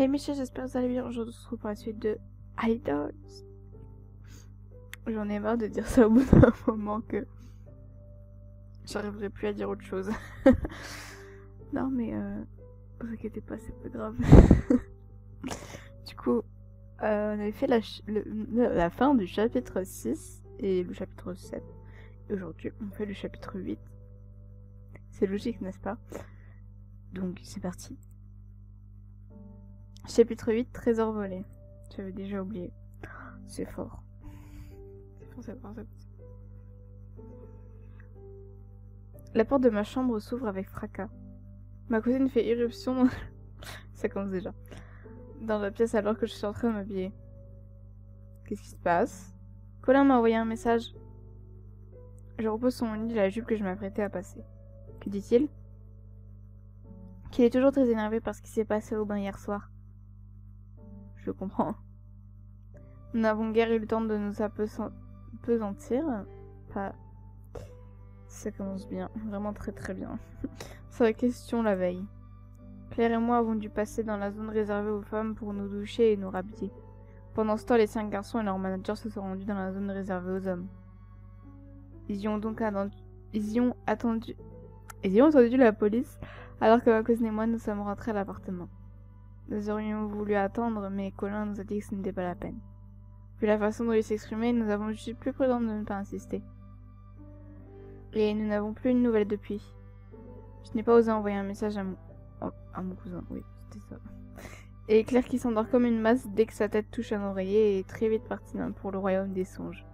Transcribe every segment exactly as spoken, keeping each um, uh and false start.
Hey Michel, j'espère que vous allez bien. Aujourd'hui, on se retrouve pour la suite de Idols. J'en ai marre de dire ça au bout d'un moment que j'arriverai plus à dire autre chose. Non mais euh, vous inquiétez pas, c'est pas grave. Du coup, euh, on avait fait la, le, la fin du chapitre six et le chapitre sept. Et aujourd'hui, on fait le chapitre huit. C'est logique, n'est-ce pas? Donc, c'est parti. Chapitre huit, trésor volé. J'avais déjà oublié. C'est fort. C'est fort, c'est fort, c'est fort. La porte de ma chambre s'ouvre avec fracas. Ma cousine fait irruption. Ça commence déjà. Dans la pièce alors que je suis en train de m'habiller. Qu'est-ce qui se passe? Colin m'a envoyé un message. Je repose sur mon lit la jupe que je m'apprêtais à passer. Que dit-il? Qu'il est toujours très énervé par ce qui s'est passé au bain hier soir. Je comprends. Nous n'avons guère eu le temps de nous appesantir. Pas... Ça commence bien. Vraiment très très bien. C'est la question la veille. Claire et moi avons dû passer dans la zone réservée aux femmes pour nous doucher et nous rhabiller. Pendant ce temps, les cinq garçons et leur manager se sont rendus dans la zone réservée aux hommes. Ils y ont donc attendu... Ils y ont attendu... Ils y ont entendu la police alors que ma cousine et moi nous sommes rentrés à l'appartement. Nous aurions voulu attendre, mais Colin nous a dit que ce n'était pas la peine. Vu la façon dont il s'exprimait, nous avons jugé plus prudent de ne pas insister. Et nous n'avons plus une nouvelle depuis. Je n'ai pas osé envoyer un message à mon... Oh, à mon cousin, oui, c'était ça. Et Claire qui s'endort comme une masse dès que sa tête touche un oreiller est très vite partie pour le royaume des songes.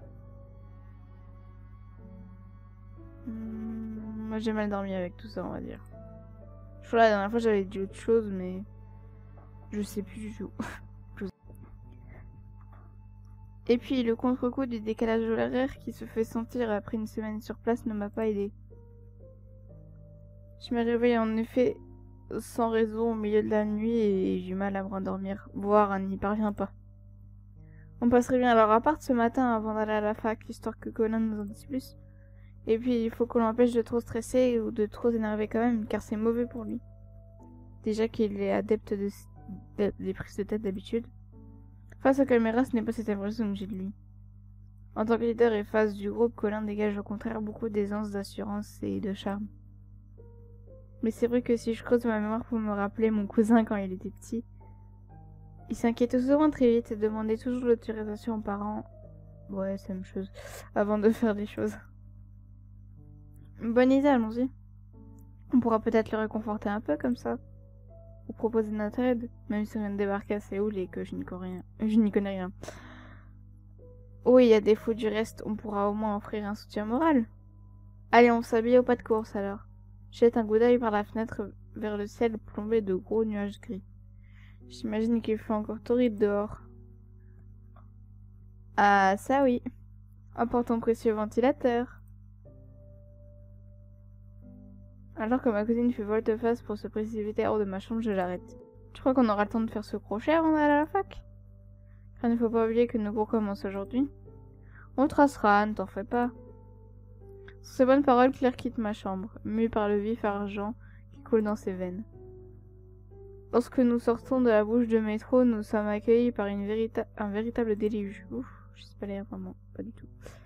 Hum, moi j'ai mal dormi avec tout ça, on va dire. Je crois que la dernière fois j'avais dit autre chose, mais... Je sais plus du tout. Et puis le contre-coup du décalage horaire qui se fait sentir après une semaine sur place ne m'a pas aidé. Je me réveille en effet sans raison au milieu de la nuit et j'ai du mal à me rendormir, voire n'y parviens pas. On passerait bien à leur appart ce matin avant d'aller à la fac, histoire que Colin nous en dise plus. Et puis il faut qu'on l'empêche de trop stresser ou de trop s'énerver quand même, car c'est mauvais pour lui. Déjà qu'il est adepte de... des prises de tête d'habitude. Face aux caméras, ce n'est pas cette impression que j'ai de lui. En tant que leader et face du groupe, Colin dégage au contraire beaucoup d'aisance, d'assurance et de charme. Mais c'est vrai que si je creuse ma mémoire pour me rappeler mon cousin quand il était petit, il s'inquiétait souvent très vite et demandait toujours l'autorisation aux parents. Ouais, c'est la même chose. Avant de faire des choses. Bonne idée, allons-y. On pourra peut-être le réconforter un peu comme ça. Pour proposer notre aide, même si on vient de débarquer à Séoul et que je n'y connais rien. Je n'y connais rien. Oui, à défaut du reste, on pourra au moins offrir un soutien moral. Allez, on s'habille au pas de course alors. Jette un coup d'œil par la fenêtre vers le ciel plombé de gros nuages gris. J'imagine qu'il fait encore torride dehors. Ah, ça oui. Apporte ton précieux ventilateur. Alors que ma cousine fait volte-face pour se précipiter hors de ma chambre, je l'arrête. Tu crois qu'on aura le temps de faire ce crochet avant d'aller à la fac? Car il ne faut pas oublier que nos cours commencent aujourd'hui. On le tracera, ne t'en fais pas. Sur ces bonnes paroles, Claire quitte ma chambre, mue par le vif argent qui coule dans ses veines. Lorsque nous sortons de la bouche de métro, nous sommes accueillis par une vérita un véritable déluge. Ouf, je sais pas lire vraiment, pas du tout.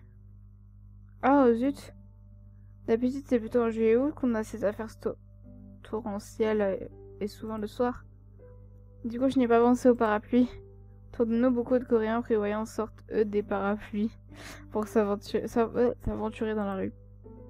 Oh zut! D'habitude, c'est plutôt en juillet août qu'on a ces affaires torrentielles et souvent le soir. Du coup, je n'ai pas pensé au parapluie. Autour de nous, beaucoup de Coréens prévoyants sortent, eux, des parapluies pour s'aventurer dans la rue.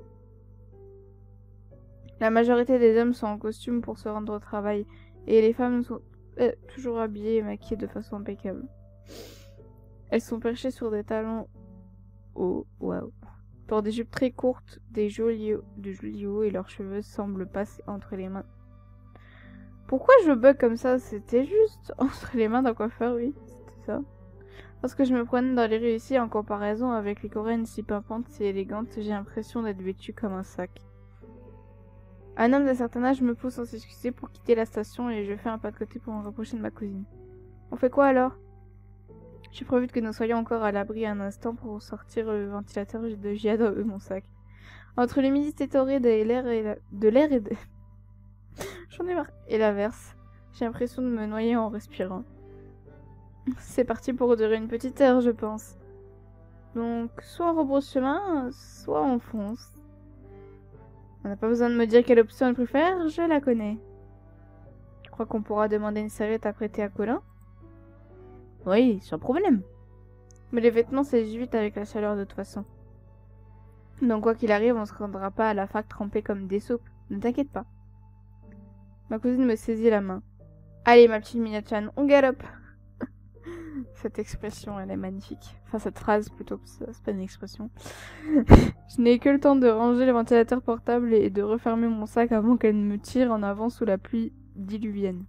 La majorité des hommes sont en costume pour se rendre au travail et les femmes sont euh, toujours habillées et maquillées de façon impeccable. Elles sont perchées sur des talons hauts. Waouh! Pour des jupes très courtes, des jolis, de jolis hauts et leurs cheveux semblent passer entre les mains. Pourquoi je bug comme ça? C'était juste entre les mains d'un coiffeur, oui, c'était ça. Parce que je me promène dans les rues ici en comparaison avec les coréennes si pimpantes, si élégantes, j'ai l'impression d'être vêtue comme un sac. Un homme d'un certain âge me pousse sans s'excuser pour quitter la station et je fais un pas de côté pour me rapprocher de ma cousine. On fait quoi alors? J'ai prévu que nous soyons encore à l'abri un instant pour sortir le ventilateur de J A dans mon sac. Entre l'humidité torride et l'air et la... de l'air et de... J'en ai marre. Et l'averse. J'ai l'impression de me noyer en respirant. C'est parti pour durer une petite heure, je pense. Donc, soit on rebrousse chemin, soit on fonce. On n'a pas besoin de me dire quelle option elle préfère, je la connais. Tu crois qu'on pourra demander une serviette à prêter à Colin? Oui, sans problème. Mais les vêtements sèchent vite avec la chaleur de toute façon. Donc quoi qu'il arrive, on se rendra pas à la fac trempée comme des soupes. Ne t'inquiète pas. Ma cousine me saisit la main. Allez ma petite Mina-chan, on galope. Cette expression, elle est magnifique. Enfin, cette phrase plutôt, c'est pas une expression. Je n'ai que le temps de ranger le ventilateur portable et de refermer mon sac avant qu'elle ne me tire en avant sous la pluie diluvienne.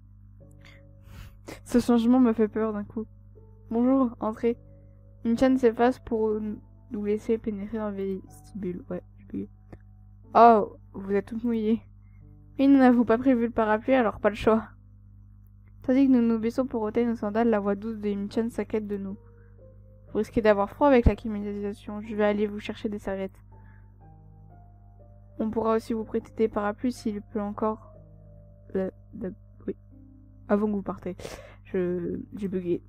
Ce changement me fait peur d'un coup. Bonjour, entrez. Une-chan s'efface pour nous laisser pénétrer dans le vestibule. Ouais, je Oh, vous êtes toutes mouillées. Oui, nous n'avons pas prévu le parapluie, alors pas le choix. Tandis que nous nous baissons pour ôter nos sandales, la voix douce de Im-chan s'inquiète de nous. Vous risquez d'avoir froid avec la climatisation. Je vais aller vous chercher des serviettes. On pourra aussi vous prêter des parapluies s'il pleut encore. Euh, euh, oui. Avant que vous partez. Je... J'ai bugué.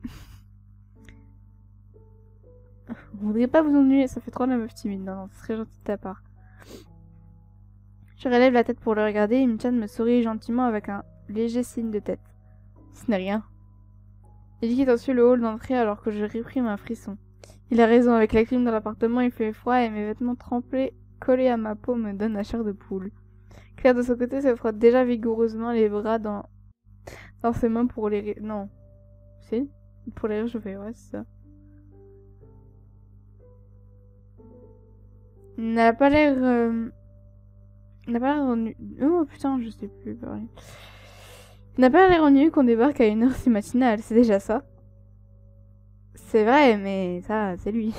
Vous voudriez pas vous ennuyer, ça fait trop la meuf timide. Non, non, ce serait gentil de ta part. Je relève la tête pour le regarder et Im-chan me sourit gentiment avec un léger signe de tête. Ce n'est rien. Il quitte ensuite le hall d'entrée alors que je réprime un frisson. Il a raison, avec la clim dans l'appartement, il fait froid et mes vêtements trempés collés à ma peau me donnent la chair de poule. Claire de son côté se frotte déjà vigoureusement les bras dans, dans ses mains pour les... Non. Si? Pour les réchauffer, ouais, c'est ça. Il n'a pas l'air... Euh... Il n'a pas l'air ennuyeux... Oh putain, je sais plus, pareil. Il n'a pas l'air ennuyeux qu'on débarque à une heure si matinale, c'est déjà ça. C'est vrai, mais ça, c'est lui.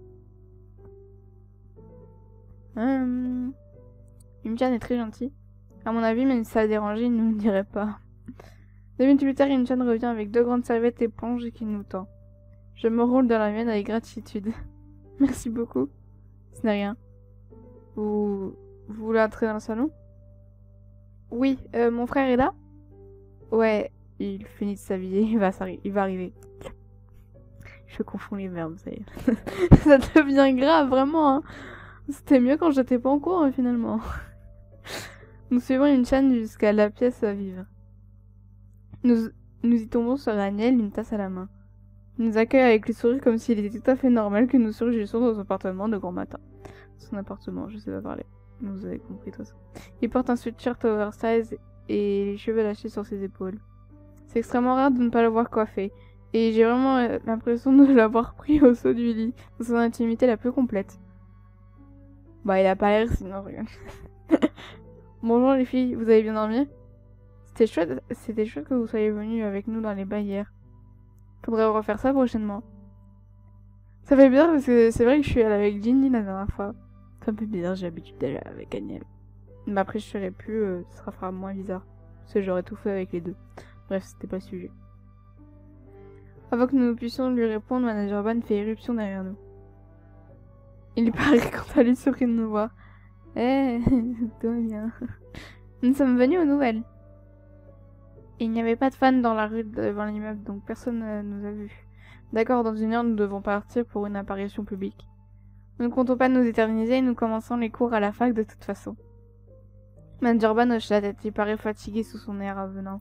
hum... Im-chan est très gentil. À mon avis, même si ça a dérangé, il ne nous dirait pas. Deux minutes plus tard, Im-chan revient avec deux grandes serviettes éponges qu'il nous tend. Je me roule dans la mienne avec gratitude. Merci beaucoup. Ce n'est rien. Vous... Vous voulez entrer dans le salon? Oui, euh, mon frère est là? Ouais, il finit de s'habiller, il va, il va arriver. Je confonds les verbes, ça y est. Ça devient grave, vraiment. Hein. C'était mieux quand j'étais pas en cours, hein, finalement. Nous suivons Im-chan jusqu'à la pièce à vivre. Nous, nous y tombons sur Daniel, une tasse à la main. Il nous accueille avec le sourire comme s'il était tout à fait normal que nous surgissions dans son appartement de grand matin. Son appartement, je sais pas parler. Vous avez compris tout ça. Il porte un sweatshirt oversize et les cheveux lâchés sur ses épaules. C'est extrêmement rare de ne pas l'avoir coiffé. Et j'ai vraiment euh, l'impression de l'avoir pris au saut du lit, dans son intimité la plus complète. Bah, il a pas l'air sinon, regarde. Bonjour les filles, vous avez bien dormi? C'était chouette, c'était chouette que vous soyez venus avec nous dans les bains hier. Faudrait refaire ça prochainement. Ça fait bizarre parce que c'est vrai que je suis allée avec Ginny la dernière fois. C'est un peu bizarre, j'ai l'habitude d'aller avec Agnel. Mais après, je serai plus, euh, ça fera moins bizarre. Parce que j'aurais tout fait avec les deux. Bref, c'était pas le sujet. Avant que nous puissions lui répondre, Manager Ban fait éruption derrière nous. Il paraît quand elle est surpris de nous voir. Eh, tout va bien. Nous sommes venus aux nouvelles. Il n'y avait pas de fans dans la rue devant l'immeuble, donc personne ne nous a vus. D'accord, dans une heure, nous devons partir pour une apparition publique. Nous ne comptons pas nous éterniser et nous commençons les cours à la fac de toute façon. Manager Ban hoche la tête, il paraît fatigué sous son air avenant.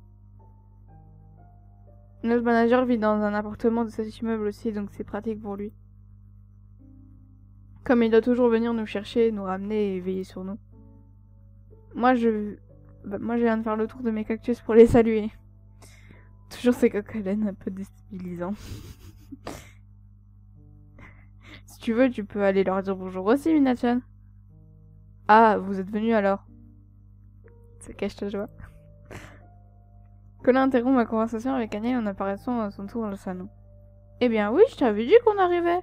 Notre manager vit dans un appartement de cet immeuble aussi, donc c'est pratique pour lui. Comme il doit toujours venir nous chercher, nous ramener et veiller sur nous. Moi, je... Bah, moi, je viens de faire le tour de mes cactus pour les saluer. Toujours ces coquelines un peu déstabilisants. Si tu veux, tu peux aller leur dire bonjour aussi, Mina-chan. Ah, vous êtes venus alors. Ça cache ta joie. Colin interrompt ma conversation avec Agnès en apparaissant à son tour dans le salon. Eh bien oui, je t'avais dit qu'on arrivait.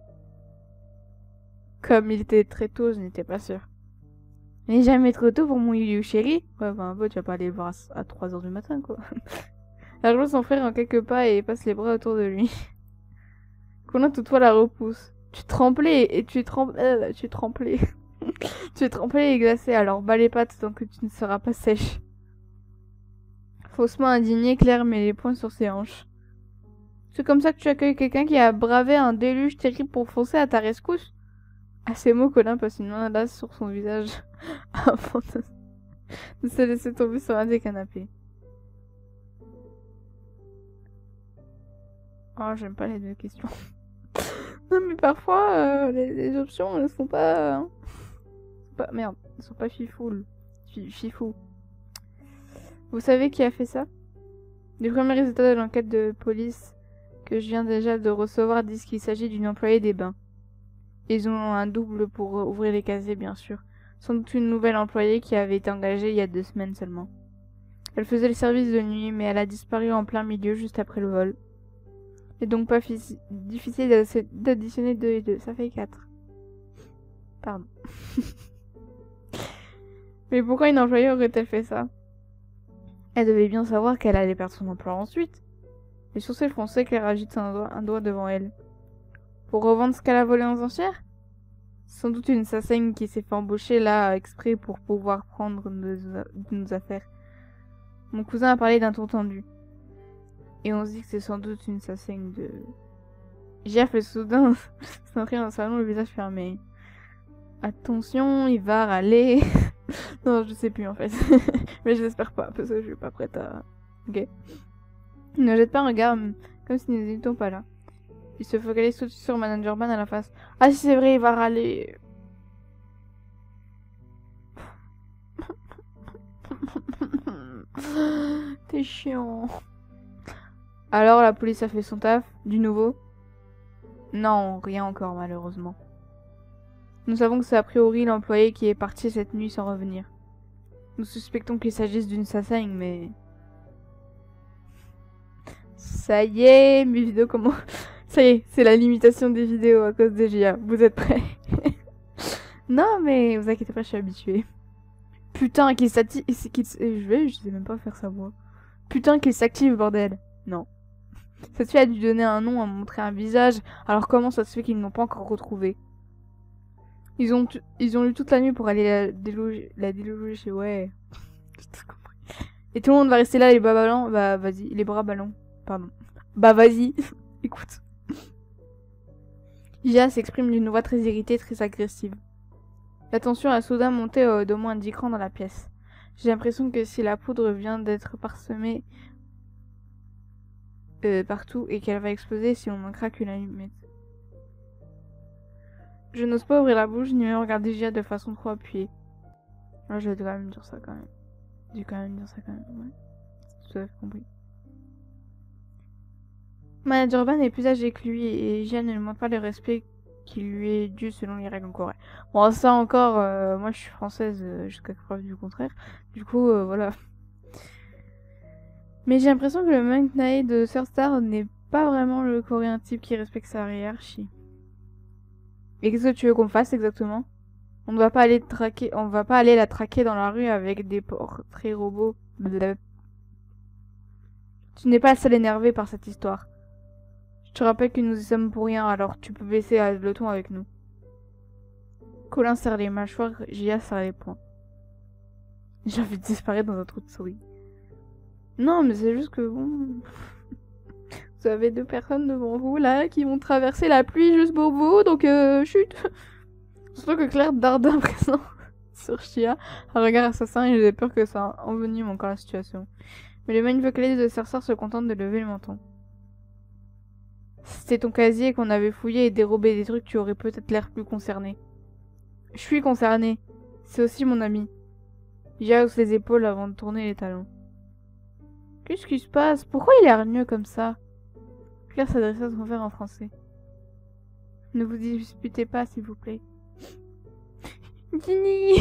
Comme il était très tôt, je n'étais pas sûre. Il n'est jamais trop tôt pour mon Yu chéri. Ouais, bah un peu, tu vas pas aller le voir à trois heures du matin, quoi. Elle rejoint son frère en quelques pas et passe les bras autour de lui. Colin toutefois la repousse. Tu tremblais et tu tremblais, euh, tu tremblais. Tu es trempé et glacé, alors bats les pattes tant que tu ne seras pas sèche. Faussement indigné, Claire met les poings sur ses hanches. C'est comme ça que tu accueilles quelqu'un qui a bravé un déluge terrible pour foncer à ta rescousse? À ces mots, Colin passe une main lasse sur son visage avant de... de se laisser tomber sur un des canapés. Oh, j'aime pas les deux questions. Non, mais parfois, euh, les, les options, elles sont pas... Hein. sont pas... Merde, elles sont pas fifoules. Fifou. Vous savez qui a fait ça? Les premiers résultats de l'enquête de police que je viens déjà de recevoir disent qu'il s'agit d'une employée des bains. Ils ont un double pour ouvrir les casiers, bien sûr. Sans doute une nouvelle employée qui avait été engagée il y a deux semaines seulement. Elle faisait le service de nuit, mais elle a disparu en plein milieu juste après le vol. C'est donc pas difficile d'additionner deux et deux, ça fait quatre. Pardon. Mais pourquoi une employée aurait-elle fait ça? Elle devait bien savoir qu'elle allait perdre son emploi ensuite. Les sourcils froncés, Claire agite un doigt, un doigt devant elle. Pour revendre ce qu'elle a volé aux enchères? Sans doute une sassaigne qui s'est fait embaucher là exprès pour pouvoir prendre nos, nos affaires. Mon cousin a parlé d'un ton tendu. Et on se dit que c'est sans doute une sassaigne de... Gia fait soudain s'entrer dans le salon, le visage fermé. Attention, il va râler. Non, je sais plus en fait. Mais je l'espère pas, parce que je suis pas prête à... Ok. Ne jette pas un regard, comme si nous n'étions pas là. Il se focalise tout de suite sur Manager Man à la face. Ah si c'est vrai, il va râler. T'es chiant. Alors la police a fait son taf, du nouveau? Non, rien encore malheureusement. Nous savons que c'est a priori l'employé qui est parti cette nuit sans revenir. Nous suspectons qu'il s'agisse d'une sassaigne, mais... Ça y est, mes vidéos comment... Ça y est, c'est la limitation des vidéos à cause des J A. Vous êtes prêts? Non, mais vous inquiétez pas, je suis habituée. Putain, qu'il s'active... Je vais, je sais même pas faire sa voix. Putain, qu'il s'active, bordel. Non. Cette fille a dû donner un nom, a montré un visage. Alors comment ça se fait qu'ils ne l'ont pas encore retrouvé? Ils ont, ils ont eu toute la nuit pour aller la déloger, la déloger chez... Ouais. Et tout le monde va rester là, les bras ballons. Bah, vas-y. Les bras ballons. Pardon. Bah, vas-y. Écoute. Gia s'exprime d'une voix très irritée, très agressive. La tension a soudain monté euh, d'au moins dix crans dans la pièce. J'ai l'impression que si la poudre vient d'être parsemée euh, partout et qu'elle va exploser si on en craque une allumette. Je n'ose pas ouvrir la bouche ni même regarder Gia de façon trop appuyée. Là, je vais quand même dire ça quand même. Je vais quand même dire ça quand même, ouais. Tout à fait compris. Manager Ban est plus âgé que lui et Gia ne lui montre pas le respect qui lui est dû selon les règles coréennes. Bon, ça encore, euh, moi je suis française euh, jusqu'à preuve du contraire. Du coup, euh, voilà. Mais j'ai l'impression que le Monk Nae de Surstar n'est pas vraiment le coréen type qui respecte sa hiérarchie. Et qu'est-ce que tu veux qu'on fasse exactement? On ne va pas aller traquer, on va pas aller la traquer dans la rue avec des portraits robots. Blablabla. Tu n'es pas la seule énervée par cette histoire. Je te rappelle que nous y sommes pour rien, alors tu peux baisser le ton avec nous. Colin serre les mâchoires, Gia serre les poings. J'ai envie de disparaître dans un trou de souris. Non, mais c'est juste que bon... Vous avez deux personnes devant vous, là, qui vont traverser la pluie juste pour vous, donc euh, chut. Surtout que Claire darde à présent sur Gia, un regard assassin, et j'ai peur que ça envenime encore la situation. Mais le magnifique de Cersar se contente de lever le menton. Si c'était ton casier qu'on avait fouillé et dérobé des trucs, tu aurais peut-être l'air plus concerné. Je suis concerné. C'est aussi mon ami. Gia hausse les épaules avant de tourner les talons. Qu'est-ce qui se passe? Pourquoi il est hargneux comme ça? Claire s'adressa à son frère en français. Ne vous disputez pas, s'il vous plaît. Ginny.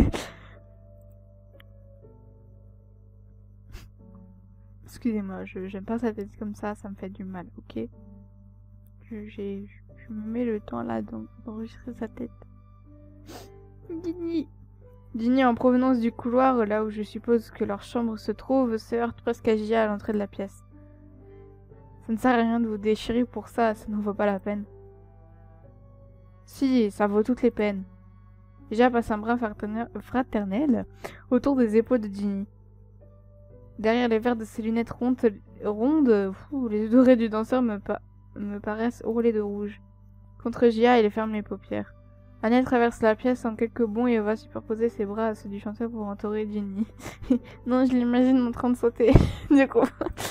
Excusez-moi, je j'aime pas sa tête comme ça, ça me fait du mal, ok? Je, j'ai, je me mets le temps là d'enregistrer sa tête. Ginny. Ginny, en provenance du couloir, là où je suppose que leur chambre se trouve, se heurte presque à Gia à l'entrée de la pièce. Ça ne sert à rien de vous déchirer pour ça, ça ne vaut pas la peine. Si, ça vaut toutes les peines. Gia passe un bras fraternel autour des épaules de Ginny. Derrière les verres de ses lunettes rondes, rondes fou, les yeux dorés du danseur me, pa me paraissent rouler de rouge. Contre Gia, il ferme les paupières. Aniel traverse la pièce en quelques bonds et va superposer ses bras à ceux du chanteur pour entourer Ginny. Non, je l'imagine en train de sauter. Du coup.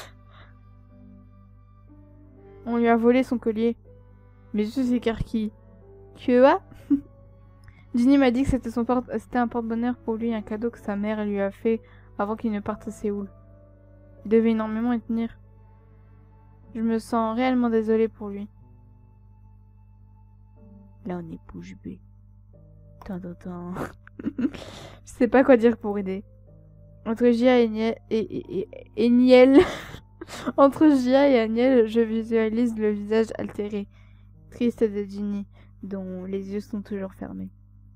On lui a volé son collier. Mes yeux s'écarquillent. Quoi? Ginny m'a dit que c'était son porte c'était un porte-bonheur pour lui, un cadeau que sa mère lui a fait avant qu'il ne parte à Séoul. Il devait énormément y tenir. Je me sens réellement désolée pour lui. Là, on est bouche bée. Tant, tant, tant. Je sais pas quoi dire pour aider. Entre Gia et Niel... Et, et, et, et Niel... Entre Gia et Aniel, je visualise le visage altéré, triste de Ginny, dont les yeux sont toujours fermés.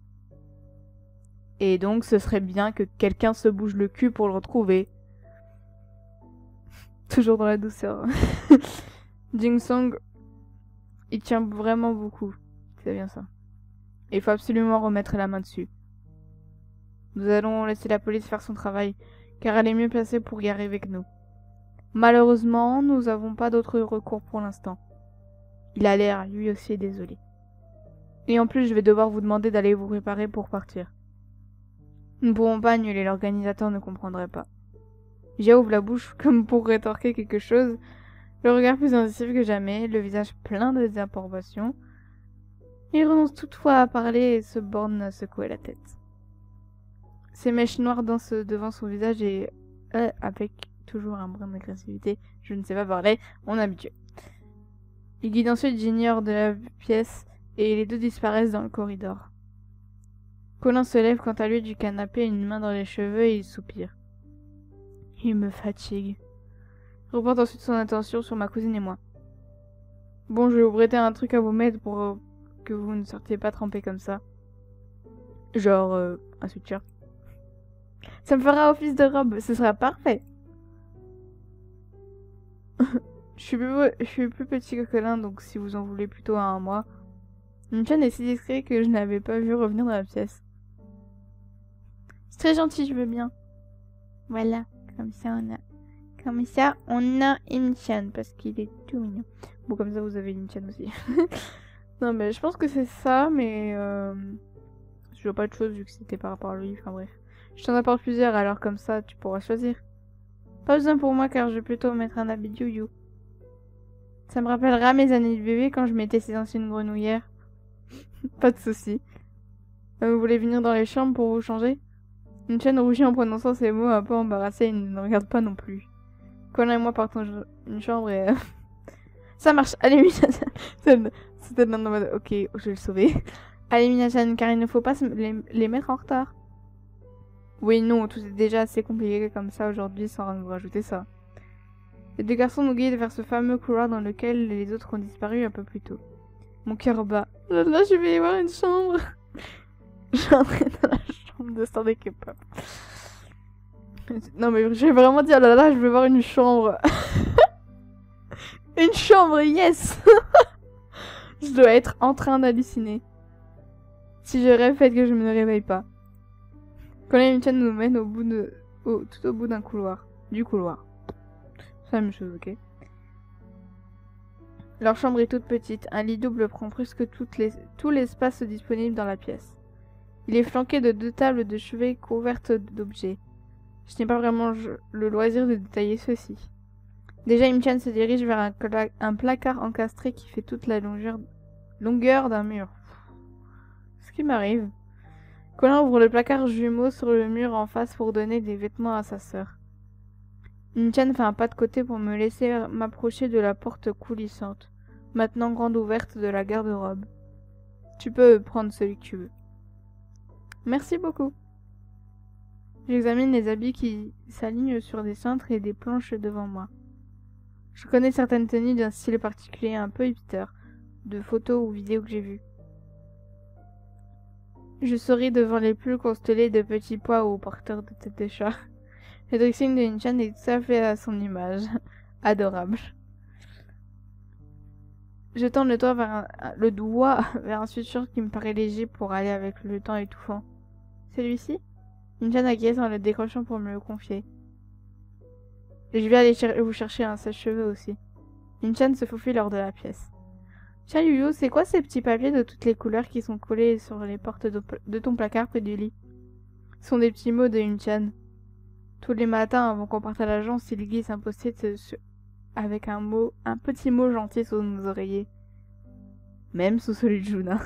Et donc, ce serait bien que quelqu'un se bouge le cul pour le retrouver. Toujours dans la douceur. Jin-sung, il tient vraiment beaucoup. C'est bien ça. Et il faut absolument remettre la main dessus. Nous allons laisser la police faire son travail, car elle est mieux placée pour y arriver que nous. Malheureusement, nous n'avons pas d'autre recours pour l'instant. Il a l'air, lui aussi, désolé. Et en plus, je vais devoir vous demander d'aller vous préparer pour partir. Nous ne pourrons pas annuler, l'organisateur ne comprendrait pas. Jia ouvre la bouche comme pour rétorquer quelque chose, le regard plus incisif que jamais, le visage plein de désapprobation. Il renonce toutefois à parler et se borne à secouer la tête. Ses mèches noires dansent devant son visage et, euh, avec toujours un brin d'agressivité, je ne sais pas parler, on est habitué. Il guide ensuite Ginny hors de la pièce et les deux disparaissent dans le corridor. Colin se lève quant à lui du canapé, une main dans les cheveux et il soupire. Il me fatigue. Il reporte ensuite son attention sur ma cousine et moi. Bon, je vais vous prêter un truc à vous mettre pour euh, que vous ne sortiez pas trempés comme ça. Genre, euh, un sweatshirt. Ça me fera office de robe, ce sera parfait. je, suis plus, je suis plus petit que Colin, donc si vous en voulez plutôt à un mois. Min-chan est si discret que je n'avais pas vu revenir dans la pièce. C'est très gentil, je veux bien. Voilà, comme ça on a... Comme ça, on a Im-chan, parce qu'il est tout mignon. Bon, comme ça, vous avez Im-chan aussi. Non, mais je pense que c'est ça, mais... Euh... Je vois pas de choses vu que c'était par rapport à lui, enfin bref. Je t'en apporte plusieurs, alors comme ça, tu pourras choisir. Pas besoin pour moi, car je vais plutôt mettre un habit de you-you. Ça me rappellera mes années de bébé quand je mettais ces anciennes grenouillères. Pas de soucis. Vous voulez venir dans les chambres pour vous changer? Im-chan rougit en prononçant ces mots, un peu embarrassé, et ne regarde pas non plus. Colin et moi partons une chambre et... Ça marche. Allez, Mina-chan. C'était dans le mode... Ok, je vais le sauver. Allez, Mina-chan, car il ne faut pas les, les mettre en retard. Oui, non, tout est déjà assez compliqué comme ça aujourd'hui, sans nous rajouter ça. Les deux garçons nous guident vers ce fameux couloir dans lequel les autres ont disparu un peu plus tôt. Mon cœur bat. Là, là, je vais y avoir une chambre. J'entrais dans la chambre de Star K-pop. Non mais je vais vraiment dire, là là, je vais voir une chambre. Une chambre, yes. Je dois être en train d'halluciner. Si je rêve, faites que je me ne réveille pas. Colin et Im-chan nous mènent au bout de, au, tout au bout d'un couloir. Du couloir. C'est la même chose, ok. Leur chambre est toute petite. Un lit double prend presque toutes les, tout l'espace disponible dans la pièce. Il est flanqué de deux tables de chevet couvertes d'objets. Je n'ai pas vraiment le loisir de détailler ceci. Déjà, Im-chan se dirige vers un, un placard encastré qui fait toute la longueur, longueur d'un mur. Ce qui m'arrive. Colin ouvre le placard jumeau sur le mur en face pour donner des vêtements à sa sœur. Im-chan fait un pas de côté pour me laisser m'approcher de la porte coulissante, maintenant grande ouverte de la garde-robe. Tu peux prendre celui que tu veux. Merci beaucoup. J'examine les habits qui s'alignent sur des cintres et des planches devant moi. Je connais certaines tenues d'un style particulier un peu hipster, de photos ou vidéos que j'ai vues. Je souris devant les pulls constellés de petits pois ou porteurs de tête de chat. Le dressing de Im-chan est tout à fait à son image. Adorable. Je tends le doigt vers un, le doigt vers un sweatshirt qui me paraît léger pour aller avec le temps étouffant. Celui-ci? Im-chan acquiesce en le décrochant pour me le confier. Je vais aller cher vous chercher un sèche-cheveux aussi. Im-chan se faufile hors de la pièce. Tiens Yuyu, c'est quoi ces petits papiers de toutes les couleurs qui sont collés sur les portes de, de ton placard près du lit? Ce sont des petits mots de Im-chan. Tous les matins, avant qu'on parte à l'agence, il glisse un post-it avec un mot, un petit mot gentil sous nos oreillers. Même sous celui de Juna.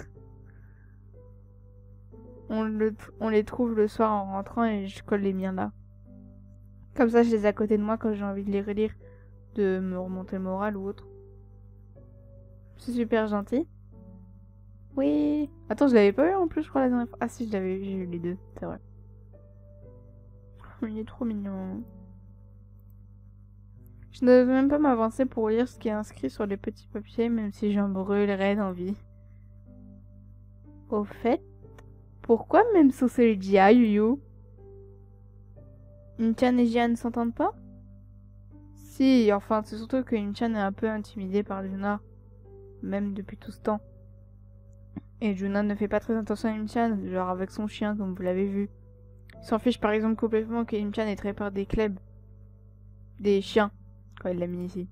On, le, on les trouve le soir en rentrant et je colle les miens là. Comme ça, je les ai à côté de moi quand j'ai envie de les relire, de me remonter le moral ou autre. C'est super gentil. Oui. Attends, je l'avais pas eu en plus, je crois, la dernière fois. Ah si, je l'avais eu, j'ai eu les deux, c'est vrai. Il est trop mignon. Je ne devais même pas m'avancer pour lire ce qui est inscrit sur les petits papiers, même si j'en brûlerais d'envie. Au fait, pourquoi même sous celui de Jia, Yuyu? Im-chan et Jia ne s'entendent pas? Si, enfin, c'est surtout que Im-chan est un peu intimidé par Juna, même depuis tout ce temps. Et Juna ne fait pas très attention à Im-chan, genre avec son chien, comme vous l'avez vu. Il s'en fiche par exemple complètement que Im-chan ait très peur des klebs. Des chiens, quand il l'a mis ici.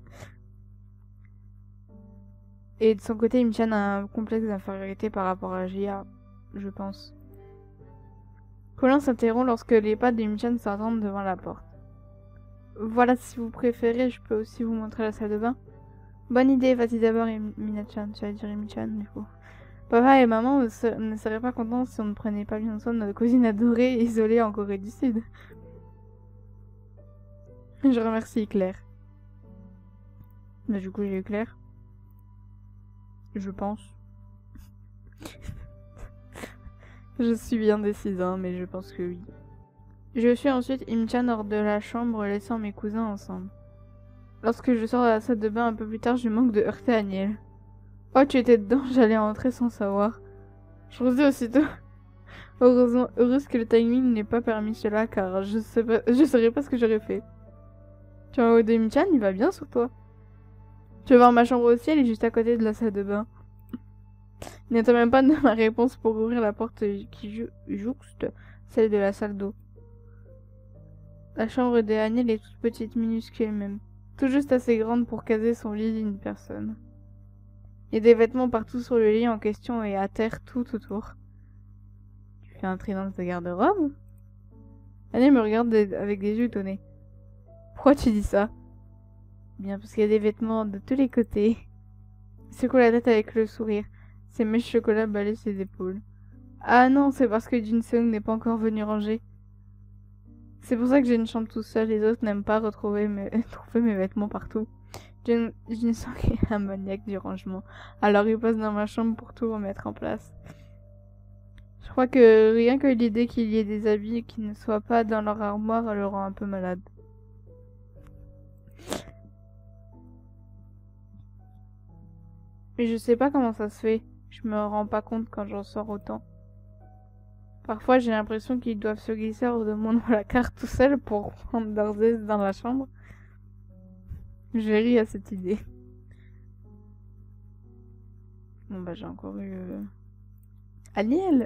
Et de son côté, Im-chan a un complexe d'infériorité par rapport à Jia, je pense. Colin s'interrompt lorsque les pas de Im-chan s'entendent devant la porte. Voilà, si vous préférez, je peux aussi vous montrer la salle de bain. Bonne idée, vas-y d'abord, Mina-chan. Tu vas dire Im-chan, du coup. Papa et maman ne seraient pas contents si on ne prenait pas bien soin de notre cousine adorée isolée en Corée du Sud. Je remercie Claire. Mais du coup, j'ai eu Claire. Je pense. Je suis bien indécise, hein, mais je pense que oui. Je suis ensuite Im-chan hors de la chambre, laissant mes cousins ensemble. Lorsque je sors de la salle de bain un peu plus tard, je manque de heurter Aniel. Oh, tu étais dedans, j'allais entrer sans savoir. Je vous dis aussitôt. Heureusement, heureuse que le timing n'ait pas permis cela, car je sais pas, je saurais pas ce que j'aurais fait. Tu vois, au de Im-chan, il va bien sur toi. Tu vas voir ma chambre aussi, elle est juste à côté de la salle de bain. Il n'attend même pas de ma réponse pour ouvrir la porte qui jou jouxte celle de la salle d'eau. La chambre de Aniel est toute petite, minuscule même. Tout juste assez grande pour caser son lit d'une personne. Il y a des vêtements partout sur le lit en question et à terre tout autour. Tu fais un tri dans ta garde-robe? Aniel me regarde avec des yeux étonnés. Pourquoi tu dis ça? Bien, parce qu'il y a des vêtements de tous les côtés. Il secoue la tête avec le sourire. Ses mèches chocolat balayent ses épaules. Ah non, c'est parce que Jin-seung n'est pas encore venu ranger. C'est pour ça que j'ai une chambre tout seul. Les autres n'aiment pas retrouver mes... trouver mes vêtements partout. Jin-seung est un maniaque du rangement. Alors il passe dans ma chambre pour tout remettre en place. Je crois que rien que l'idée qu'il y ait des habits qui ne soient pas dans leur armoire le rend un peu malade. Mais je sais pas comment ça se fait. Je me rends pas compte quand j'en sors autant. Parfois, j'ai l'impression qu'ils doivent se glisser hors de mon placard tout seul pour prendre leurs aises dans la chambre. Je ris à cette idée. Bon bah j'ai encore eu... Euh... Aniel.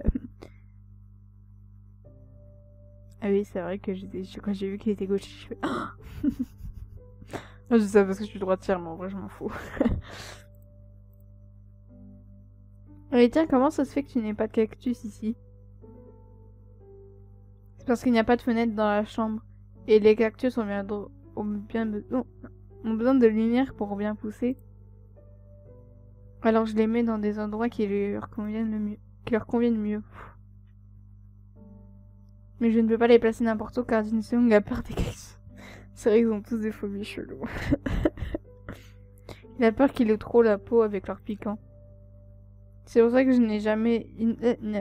Ah oui, c'est vrai que j'étais... quand j'ai vu qu'il était gaucher, je fais... Oh je dis ça parce que je suis droitière, mais en vrai je m'en fous. Et tiens, comment ça se fait que tu n'aies pas de cactus ici? C'est parce qu'il n'y a pas de fenêtre dans la chambre. Et les cactus ont bien, ont bien besoin... ont besoin de lumière pour bien pousser. Alors je les mets dans des endroits qui leur conviennent le mieux. Qui leur conviennent mieux. Mais je ne peux pas les placer n'importe où car Jin-seung a peur des cactus. C'est vrai qu'ils ont tous des phobies cheloues. Il a peur qu'il ait trop la peau avec leur piquant. C'est pour ça que je n'ai jamais... Il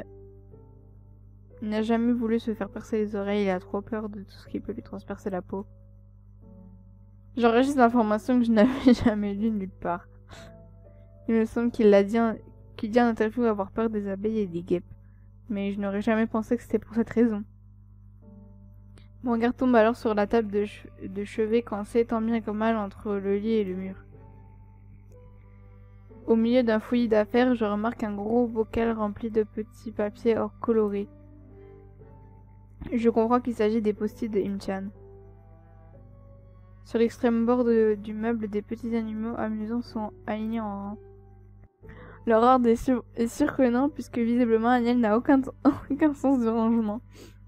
n'a jamais voulu se faire percer les oreilles. Il a trop peur de tout ce qui peut lui transpercer la peau. J'enregistre l'information que je n'avais jamais lue nulle part. Il me semble qu'il l'a dit, en... qu'il dit en interview avoir peur des abeilles et des guêpes. Mais je n'aurais jamais pensé que c'était pour cette raison. Mon regard tombe alors sur la table de, che... de chevet coincée tant bien que mal entre le lit et le mur. Au milieu d'un fouillis d'affaires, je remarque un gros bocal rempli de petits papiers or colorés. Je comprends qu'il s'agit des post-it de Im-chan. Sur l'extrême bord de- du meuble, des petits animaux amusants sont alignés en rang. Leur ordre est, sur- est surprenant puisque visiblement Agnès n'a aucun, aucun sens du rangement.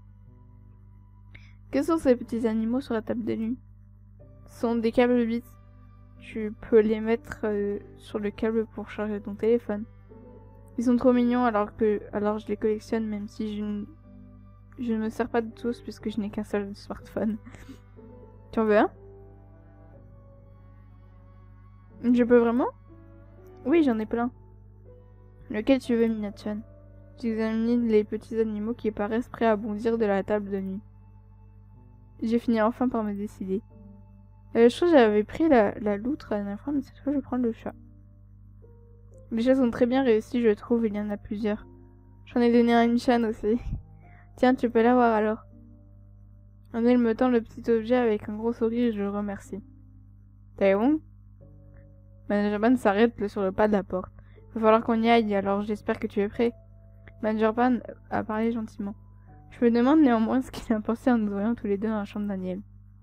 Que sont ces petits animaux sur la table de nuit? Ce sont des câbles bits. Tu peux les mettre euh, sur le câble pour charger ton téléphone. Ils sont trop mignons alors que alors je les collectionne même si je ne, je ne me sers pas de tous puisque je n'ai qu'un seul smartphone. Tu en veux un? Je peux vraiment? Oui, j'en ai plein. Lequel tu veux, Minachan? J'examine les petits animaux qui paraissent prêts à bondir de la table de nuit. J'ai fini enfin par me décider. Euh, je trouve que j'avais pris la, la loutre la dernière fois, mais cette fois je vais prendre le chat. Les chats sont très bien réussis, je trouve, il y en a plusieurs. J'en ai donné à une chaîne aussi. Tiens, tu peux l'avoir alors. Annelle me tend le petit objet avec un gros sourire et je le remercie. T'es bon? Managerban s'arrête sur le pas de la porte. Il va falloir qu'on y aille, alors j'espère que tu es prêt. Managerban a parlé gentiment. Je me demande néanmoins ce qu'il a pensé en nous voyant tous les deux dans la chambre d'Aniel.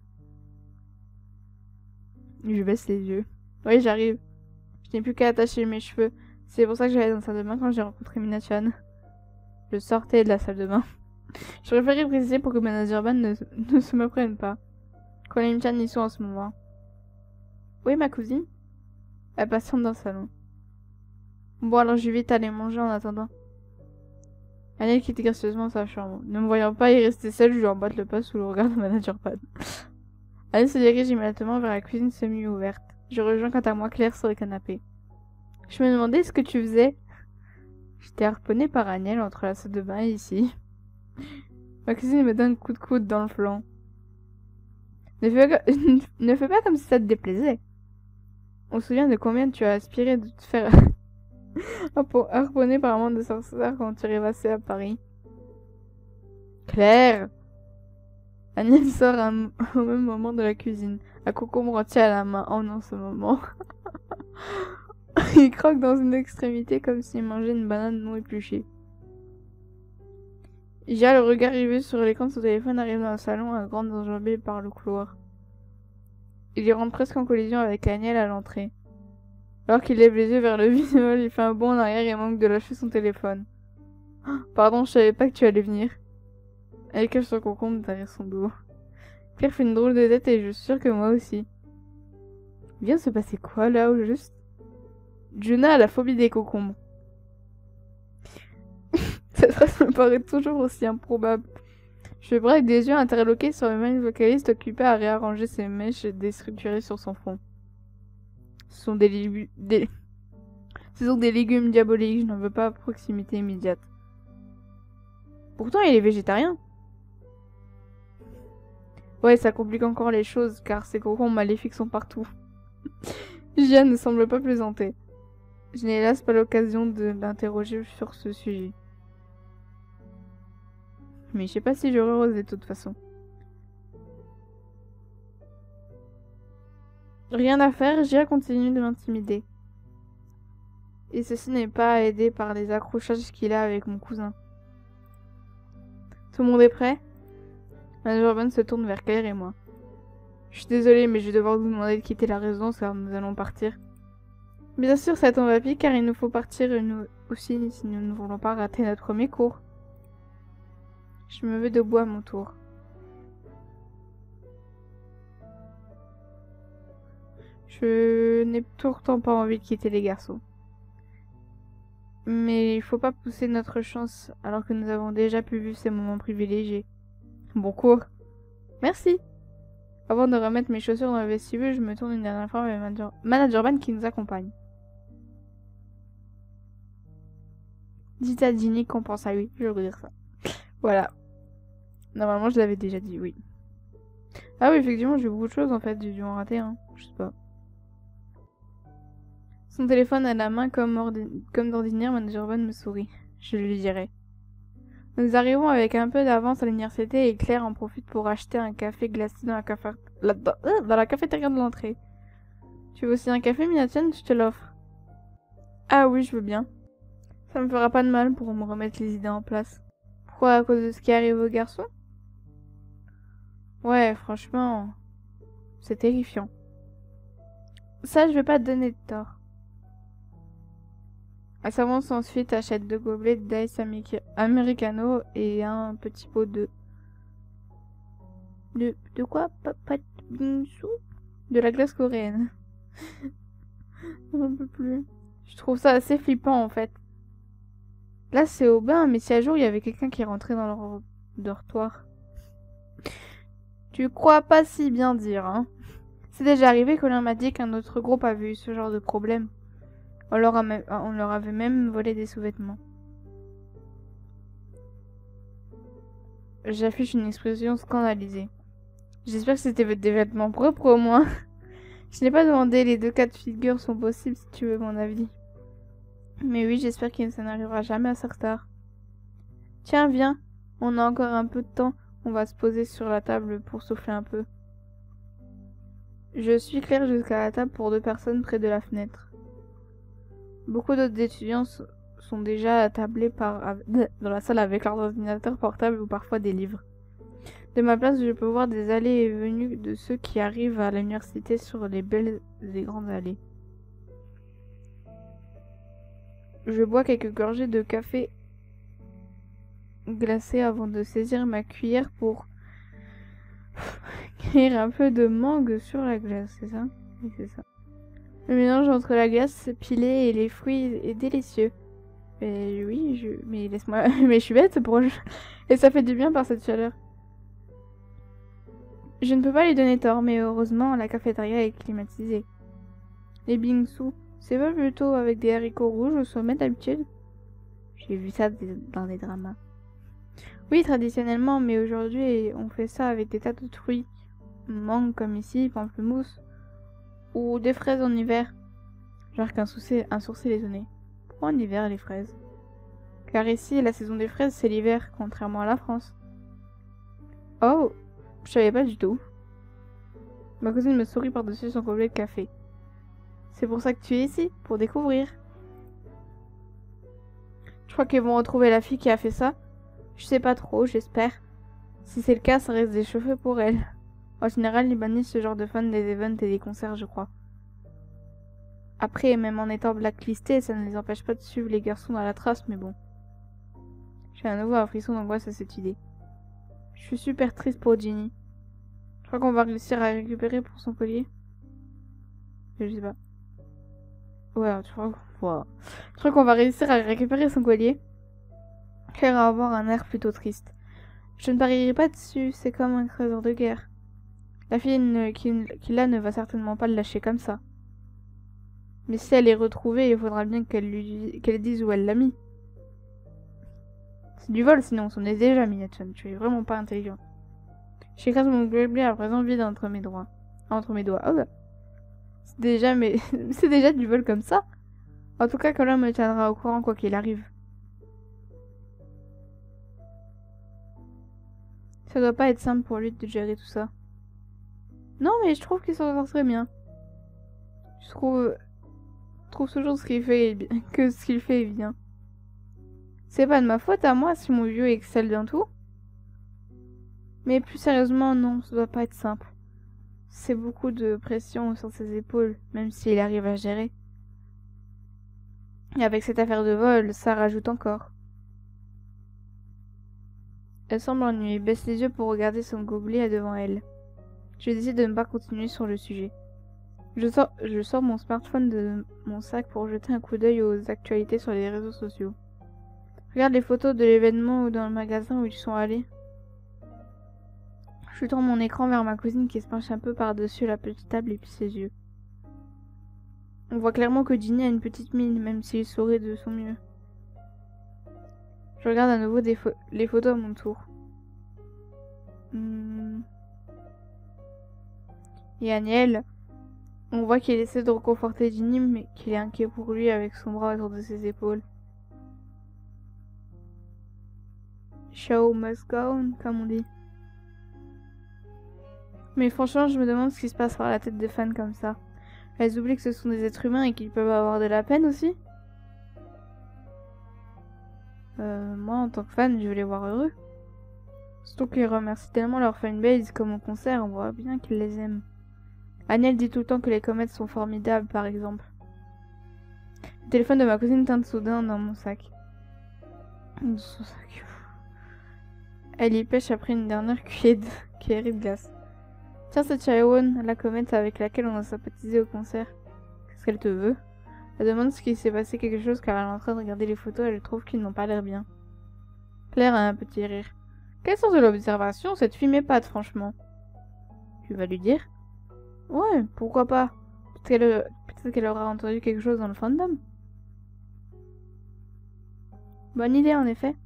Je baisse les yeux. Oui, j'arrive. Je n'ai plus qu'à attacher mes cheveux. C'est pour ça que j'allais dans la salle de bain quand j'ai rencontré Minachan. Je sortais de la salle de bain. Je préférais préciser pour que Managerban ne, ne se me prenne pas. Colin-chan y sont en ce moment. Oui, ma cousine? Elle patiente dans le salon. Bon, alors je vais vite aller manger en attendant. Annelle quitte gracieusement sa chambre. Ne me voyant pas y rester seule, je lui emboîte le pas sous le regard de Managerban. Annelle se dirige immédiatement vers la cuisine semi-ouverte. Je rejoins quant à moi Claire sur le canapé. Je me demandais ce que tu faisais. J'étais harponnée par Agnès entre la salle de bain et ici. Ma cousine me donne un coup de coude dans le flanc. Ne fais pas, ne fais pas comme si ça te déplaisait. On se souvient de combien tu as aspiré de te faire harponner par un monde de sorcières quand tu rêvassais à Paris. Claire! Agnès sort un, au même moment de la cuisine, à concombre entier à la main. Oh non, ce moment. Il croque dans une extrémité comme s'il mangeait une banane non épluchée. J'ai le regard rivé sur l'écran de son téléphone, arrive dans le salon à grande enjambée par le couloir. Il y rentre presque en collision avec Agnès à l'entrée. Alors qu'il lève les yeux vers le visuel, il fait un bond en arrière et manque de lâcher son téléphone. Pardon, je savais pas que tu allais venir. Elle cache son concombre derrière son dos. Claire fait une drôle de tête et je suis sûre que moi aussi. Il vient de se passer quoi là au juste? Juna a la phobie des concombres. Cette phrase me paraît toujours aussi improbable. Je braque des yeux interloqués sur le même vocaliste occupé à réarranger ses mèches déstructurées sur son front. Ce sont des, légu... des... Ce sont des légumes diaboliques, je n'en veux pas à proximité immédiate. Pourtant, il est végétarien. Ouais, ça complique encore les choses, car ces concombres maléfiques sont partout. Jeanne ne semble pas plaisanter. Je n'ai hélas pas l'occasion de l'interroger sur ce sujet. Mais je sais pas si j'aurais osé de toute façon. Rien à faire, Gia continue de m'intimider. Et ceci n'est pas aidé par les accrochages qu'il a avec mon cousin. Tout le monde est prêt? Managerban se tourne vers Claire et moi. Je suis désolée, mais je vais devoir vous demander de quitter la résidence car nous allons partir. Bien sûr, ça tombe à pic car il nous faut partir nous aussi si nous ne voulons pas rater notre premier cours. Je me mets debout à mon tour. Je n'ai pourtant pas envie de quitter les garçons. Mais il faut pas pousser notre chance alors que nous avons déjà pu vivre ces moments privilégiés. Bon cours. Merci. Avant de remettre mes chaussures dans le vestibule, je me tourne une dernière fois vers Manager... Managerban qui nous accompagne. Dites à Ginny qu'on pense à lui, je vais dire ça. Voilà. Normalement, je l'avais déjà dit, oui. Ah oui, effectivement, j'ai beaucoup de choses en fait, j'ai dû en rater, hein. Je sais pas. Son téléphone à la main comme, ordi... comme d'ordinaire, Managerban me sourit. Je lui dirai. Nous arrivons avec un peu d'avance à l'université et Claire en profite pour acheter un café glacé dans la, café... là dans la cafétéria de l'entrée. Tu veux aussi un café, Minachan? Je te l'offre. Ah oui, je veux bien. Ça me fera pas de mal pour me remettre les idées en place. Pourquoi? À cause de ce qui arrive aux garçons? Ouais, franchement... C'est terrifiant. Ça, je vais pas te donner de tort. Elle s'avance ensuite, achète deux gobelets d'ice americano et un petit pot de... De, de quoi? Pas de bingsu? De la glace coréenne. J'en peux plus. Je trouve ça assez flippant en fait. Là c'est au bain, mais si un jour il y avait quelqu'un qui rentrait dans leur dortoir. Tu crois pas si bien dire, hein? C'est déjà arrivé que l'un m'a dit qu'un autre groupe avait eu ce genre de problème. On leur, a même, on leur avait même volé des sous-vêtements. J'affiche une expression scandalisée. J'espère que c'était des vêtements propres au moins. Je n'ai pas demandé, les deux cas de figure sont possibles si tu veux mon avis. Mais oui, j'espère que ça n'arrivera jamais à Sartar. Tiens, viens, on a encore un peu de temps. On va se poser sur la table pour souffler un peu. Je suis Claire jusqu'à la table pour deux personnes près de la fenêtre. Beaucoup d'autres étudiants sont déjà attablés par, dans la salle avec leurs ordinateurs portables ou parfois des livres. De ma place, je peux voir des allées et venues de ceux qui arrivent à l'université sur les belles et grandes allées. Je bois quelques gorgées de café glacé avant de saisir ma cuillère pour cuire un peu de mangue sur la glace, c'est ça? Oui, c'est ça. Le mélange entre la glace pilée et les fruits est délicieux. Mais oui, je... mais laisse-moi... mais je suis bête, pour... et ça fait du bien par cette chaleur. Je ne peux pas lui donner tort, mais heureusement, la cafétéria est climatisée. Les bingsu, c'est pas plutôt avec des haricots rouges au sommet d'habitude? J'ai vu ça dans des dramas. Oui, traditionnellement, mais aujourd'hui, on fait ça avec des tas de fruits. Mangue comme ici, pamplemousse. Ou des fraises en hiver. Genre qu'un sourcil, un sourcil étonné. Pourquoi en hiver, les fraises? Car ici, la saison des fraises, c'est l'hiver, contrairement à la France. Oh, je savais pas du tout. Ma cousine me sourit par-dessus son gobelet de café. C'est pour ça que tu es ici, pour découvrir. Je crois qu'ils vont retrouver la fille qui a fait ça. Je sais pas trop, j'espère. Si c'est le cas, ça reste des cheveux pour elle. En général, ils bannissent ce genre de fans des events et des concerts, je crois. Après, même en étant blacklistés, ça ne les empêche pas de suivre les garçons dans la trace, mais bon. J'ai à nouveau un frisson d'angoisse à cette idée. Je suis super triste pour Ginny. Je crois qu'on va réussir à récupérer pour son collier. Je sais pas. Ouais, tu crois, wow. Je crois qu'on va réussir à récupérer son collier. Claire va avoir un air plutôt triste. Je ne parierai pas dessus, c'est comme un trésor de guerre. La fille ne, qui, qui là ne va certainement pas le lâcher comme ça. Mais si elle est retrouvée, il faudra bien qu'elle lui qu'elle dise où elle l'a mis. C'est du vol sinon, on s'en est déjà mis, Hudson. Tu es vraiment pas intelligent. J'écrase mon gobelet à présent vide entre mes doigts. Entre mes doigts. Oh bah. C'est déjà, mais c'est déjà du vol comme ça. En tout cas, Colin me tiendra au courant quoi qu'il arrive. Ça doit pas être simple pour lui de gérer tout ça. Non, mais je trouve qu'il s'en sort très bien. Je trouve, je trouve toujours ce qu'il fait que ce qu'il fait est bien. C'est pas de ma faute à moi si mon vieux excelle dans tout. Mais plus sérieusement, non, ça doit pas être simple. C'est beaucoup de pression sur ses épaules, même s'il arrive à gérer. Et avec cette affaire de vol, ça rajoute encore. Elle semble ennuyée, baisse les yeux pour regarder son gobelet devant elle. Je décide de ne pas continuer sur le sujet. Je sors, je sors mon smartphone de mon sac pour jeter un coup d'œil aux actualités sur les réseaux sociaux. Regarde les photos de l'événement ou dans le magasin où ils sont allés. Je tourne mon écran vers ma cousine qui se penche un peu par-dessus la petite table et puis ses yeux. On voit clairement que Ginny a une petite mine, même s'il sourit de son mieux. Je regarde à nouveau des pho les photos à mon tour. Hmm. Et Aniel, on voit qu'il essaie de reconforter Ginny, mais qu'il est inquiet pour lui avec son bras autour de ses épaules. Show must go on, comme on dit. Mais franchement, je me demande ce qui se passe par la tête des fans comme ça. Elles oublient que ce sont des êtres humains et qu'ils peuvent avoir de la peine aussi. Euh, moi, en tant que fan, je veux les voir heureux. Surtout qu'ils remercient tellement leur fanbase comme au concert, on voit bien qu'ils les aiment. Agnès dit tout le temps que les comètes sont formidables, par exemple. Le téléphone de ma cousine teinte soudain dans mon sac. Dans son sac. Elle y pêche après une dernière cuillerée de, cuillerée de glace. Tiens, c'est Chaewon, la comète avec laquelle on a sympathisé au concert. Qu'est-ce qu'elle te veut? Elle demande ce qui s'est passé quelque chose car elle est en train de regarder les photos et elle trouve qu'ils n'ont pas l'air bien. Claire a un petit rire. Quelle sorte de l'observation? Cette fille m'épate, franchement. Tu vas lui dire? Ouais, pourquoi pas? Peut-être qu'elle peut qu'elle aura entendu quelque chose dans le fandom. Bonne idée, en effet.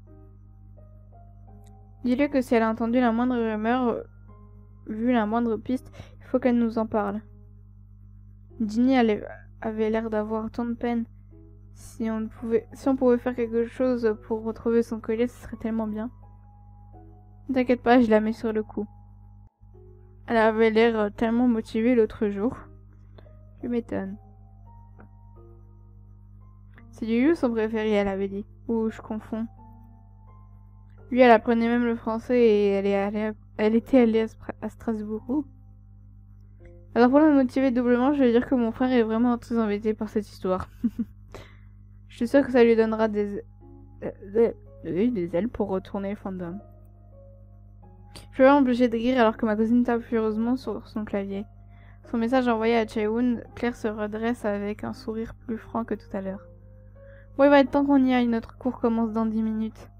Dis-lui que si elle a entendu la moindre rumeur, euh, vu la moindre piste, il faut qu'elle nous en parle. Ginny avait l'air d'avoir tant de peine. Si on pouvait, si on pouvait faire quelque chose pour retrouver son collier, ce serait tellement bien. Ne t'inquiète pas, je la mets sur le coup. Elle avait l'air tellement motivée l'autre jour. Je m'étonne. C'est Yu son préféré, elle avait dit. Ou je confonds. Lui, elle apprenait même le français et elle, est allée, elle était allée à, Spra à Strasbourg. Alors pour la motiver doublement, je vais dire que mon frère est vraiment très embêté par cette histoire. Je suis sûre que ça lui donnera des, des, des, des ailes pour retourner le fandom. Je suis vraiment obligée de rire alors que ma cousine tape furieusement sur son clavier. Son message envoyé à Chaewon, Claire se redresse avec un sourire plus franc que tout à l'heure. Bon, il va être temps qu'on y aille, notre cours commence dans dix minutes.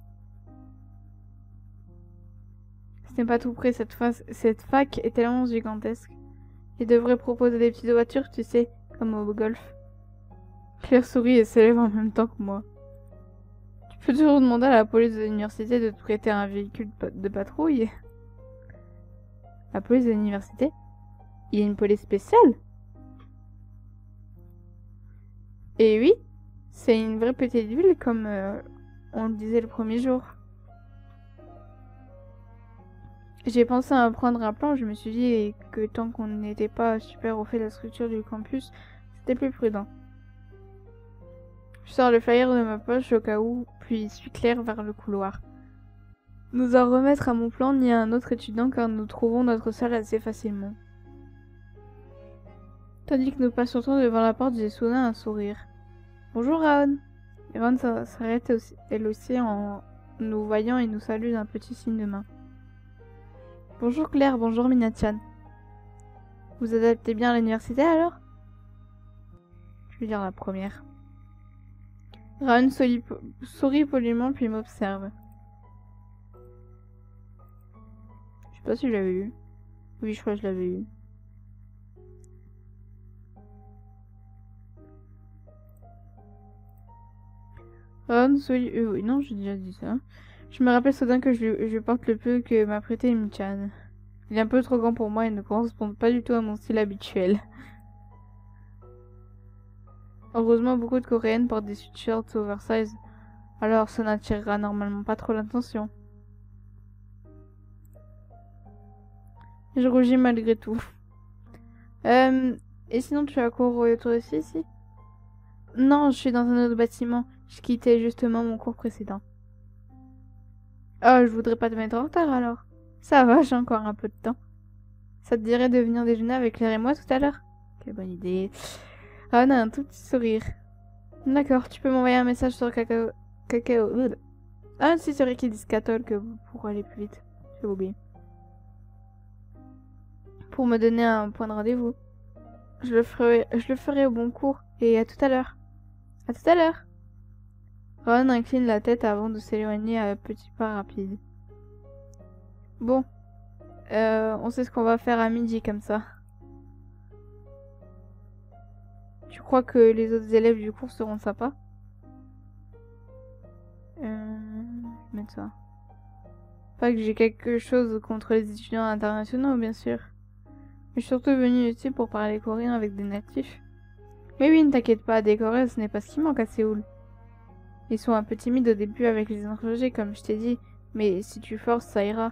Ce n'est pas tout près, cette, cette fac est tellement gigantesque. Il devrait proposer des petites voitures, tu sais, comme au golf. Claire sourit et s'élève en même temps que moi. Tu peux toujours demander à la police de l'université de te prêter un véhicule de patrouille. La police de l'université? Il y a une police spéciale? Et oui, c'est une vraie petite ville comme euh, on le disait le premier jour. J'ai pensé à prendre un plan, je me suis dit que tant qu'on n'était pas super au fait de la structure du campus, c'était plus prudent. Je sors le flyer de ma poche au cas où, puis suis Claire vers le couloir. Nous en remettre à mon plan ni à un autre étudiant car nous trouvons notre salle assez facilement. Tandis que nous patientons devant la porte, j'ai soudain un sourire. Bonjour Raon. Raon s'arrête elle aussi en nous voyant et nous salue d'un petit signe de main. Bonjour Claire, bonjour Mina-chan. Vous adaptez bien à l'université alors? Je vais dire la première. Raon sourit poliment puis m'observe. Je sais pas si je l'avais eu. Oui, je crois que je l'avais eu. Raon sourit... Euh, oui, non, j'ai déjà dit ça. Je me rappelle soudain que je, je porte le peu que m'a prêté Michan. Il est un peu trop grand pour moi et ne correspond pas du tout à mon style habituel. Heureusement, beaucoup de Coréennes portent des sweatshirts oversize, alors ça n'attirera normalement pas trop l'attention. Je rougis malgré tout. Euh, et sinon, tu as cours toi aussi ici? Non, je suis dans un autre bâtiment. Je quittais justement mon cours précédent. Oh, je voudrais pas te mettre en retard alors. Ça va, j'ai encore un peu de temps. Ça te dirait de venir déjeuner avec Claire et moi tout à l'heure? Quelle bonne idée. Raon a un tout petit sourire. D'accord, tu peux m'envoyer un message sur Kakao... Kakao... Ah, si, c'est vrai qu'ils disent Katol que pour aller plus vite. J'ai oublié. Pour me donner un point de rendez-vous. Je le ferai, je le ferai au bon cours. Et à tout à l'heure. À tout à l'heure. Raon incline la tête avant de s'éloigner à petits pas rapides. Bon. Euh, on sait ce qu'on va faire à midi comme ça. Tu crois que les autres élèves du cours seront sympas? Euh... Je vais mettre ça. Pas que j'ai quelque chose contre les étudiants internationaux, bien sûr. Mais je suis surtout venue ici pour parler coréen avec des natifs. Mais oui, ne t'inquiète pas, des Coréens, ce n'est pas ce qui manque à Séoul. Ils sont un peu timides au début avec les étrangers, comme je t'ai dit, mais si tu forces, ça ira.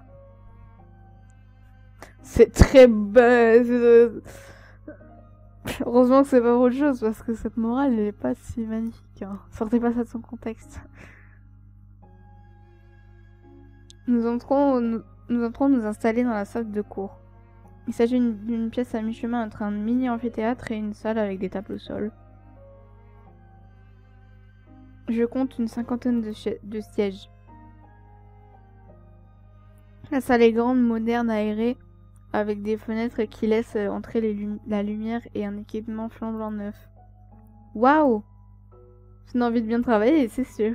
C'est très buzz. Heureusement que c'est pas autre chose, parce que cette morale, elle est pas si magnifique. Hein. Sortez pas ça de son contexte. Nous entrons, nous, nous entrons nous installer dans la salle de cours. Il s'agit d'une pièce à mi-chemin entre un mini amphithéâtre et une salle avec des tables au sol. Je compte une cinquantaine de, de sièges. La salle est grande, moderne, aérée, avec des fenêtres qui laissent entrer les lumi la lumière et un équipement flambant neuf. Waouh! Ça donne envie de bien travailler, c'est sûr.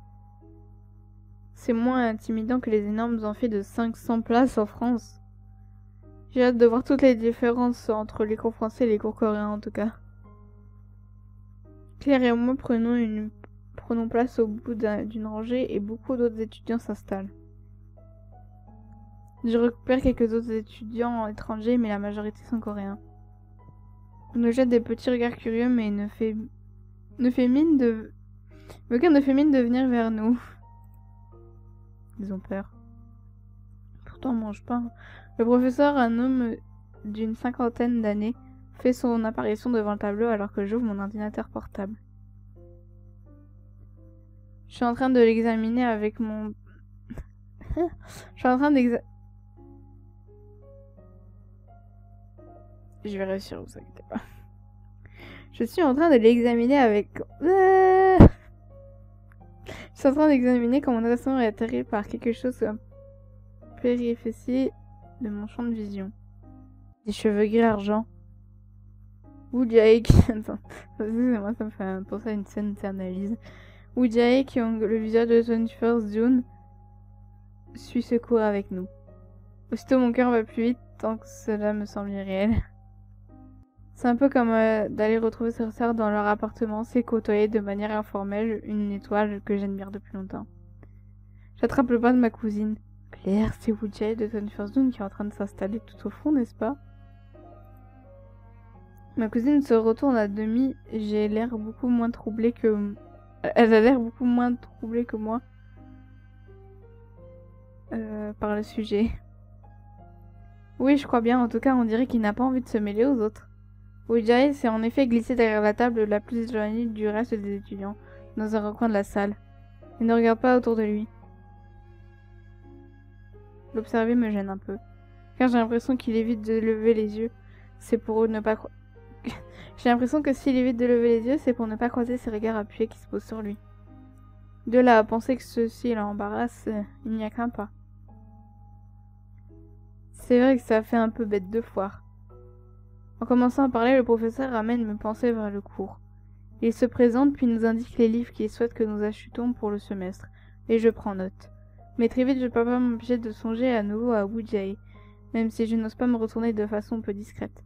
C'est moins intimidant que les énormes amphis de cinq cents places en France. J'ai hâte de voir toutes les différences entre les cours français et les cours coréens en tout cas. Claire et moi prenons, une... prenons place au bout d'une rangée et beaucoup d'autres étudiants s'installent. Je récupère quelques autres étudiants étrangers mais la majorité sont coréens. On nous jette des petits regards curieux mais ne fait, ne fait mine de... Aucun ne fait mine de venir vers nous. Ils ont peur. Pourtant on mange pas. Le professeur, un homme d'une cinquantaine d'années, fait son apparition devant le tableau alors que j'ouvre mon ordinateur portable. Je suis en train de l'examiner avec mon... Je suis en train d'examiner... Je vais réussir, vous inquiétez pas. Je suis en train de l'examiner avec... Je suis en train d'examiner quand mon attention est atterrée par quelque chose comme périphétie de mon champ de vision. Des cheveux gris argent. Woo Jae qui... Attends, excusez-moi, ça me fait penser à une scène d'analyse. Woo Jae qui ont le visage de vingt-et-un June suit ce cours avec nous. Aussitôt mon cœur va plus vite tant que cela me semble irréel. C'est un peu comme euh, d'aller retrouver ses sœurs dans leur appartement, c'est côtoyer de manière informelle une étoile que j'admire depuis longtemps. J'attrape le bras de ma cousine. Claire, c'est Woo Jae de vingt-et-un June qui est en train de s'installer tout au fond, n'est-ce pas? Ma cousine se retourne à demi, j'ai l'air beaucoup moins troublée que... Elle a l'air beaucoup moins troublée que moi euh, par le sujet. Oui, je crois bien, en tout cas, on dirait qu'il n'a pas envie de se mêler aux autres. Woo Jae s'est en effet glissé derrière la table la plus éloignée du reste des étudiants, dans un recoin de la salle. Il ne regarde pas autour de lui. L'observer me gêne un peu, car j'ai l'impression qu'il évite de lever les yeux. C'est pour ne pas... J'ai l'impression que s'il évite de lever les yeux, c'est pour ne pas croiser ses regards appuyés qui se posent sur lui. De là à penser que ceci l'embarrasse, il n'y a qu'un pas. C'est vrai que ça fait un peu bête de foire. En commençant à parler, le professeur ramène mes pensées vers le cours. Il se présente puis nous indique les livres qu'il souhaite que nous achetons pour le semestre, et je prends note. Mais très vite, je ne peux pas m'empêcher de songer à nouveau à Woo Jae, même si je n'ose pas me retourner de façon peu discrète.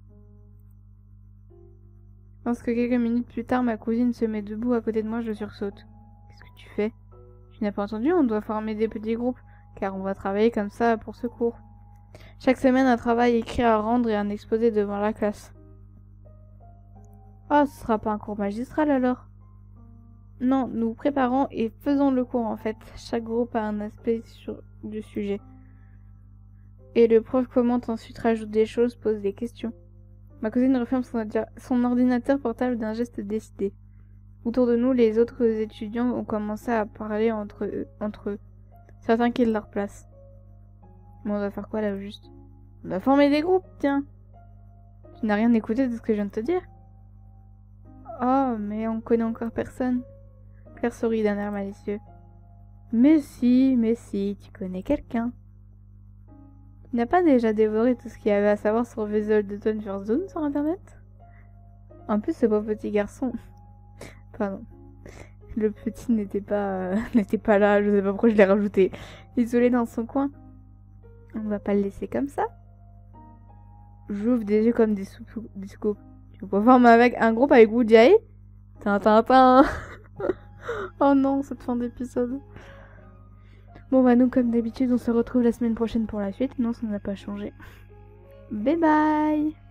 Lorsque quelques minutes plus tard, ma cousine se met debout à côté de moi, je sursaute. Qu'est-ce que tu fais? Tu n'as pas entendu? On doit former des petits groupes, car on va travailler comme ça pour ce cours. Chaque semaine, un travail écrit à rendre et un exposé devant la classe. Ah, oh, ce sera pas un cours magistral alors? Non, nous préparons et faisons le cours en fait. Chaque groupe a un aspect sur du sujet. Et le prof commente ensuite, rajoute des choses, pose des questions. Ma cousine referme son, son ordinateur portable d'un geste décidé. Autour de nous, les autres étudiants ont commencé à parler entre eux. Entre eux. Certains quittent leur place. Mais on va faire quoi là au juste? On va former des groupes, tiens. Tu n'as rien écouté de ce que je viens de te dire? Oh, mais on connaît encore personne. Claire sourit d'un air malicieux. Mais si, mais si, tu connais quelqu'un. Tu n'as pas déjà dévoré tout ce qu'il y avait à savoir sur Vessel de Zone sur internet? En plus, ce beau petit garçon... Pardon. Le petit n'était pas... Euh, n'était pas là, je sais pas pourquoi je l'ai rajouté. Isolé dans son coin. On va pas le laisser comme ça. J'ouvre des yeux comme des scoops. Des scoops. Tu peux former avec un groupe avec Woo Jae? Tintin. Oh non, cette fin d'épisode. Bon bah nous, comme d'habitude, on se retrouve la semaine prochaine pour la suite. Non, ça n'a pas changé. Bye bye.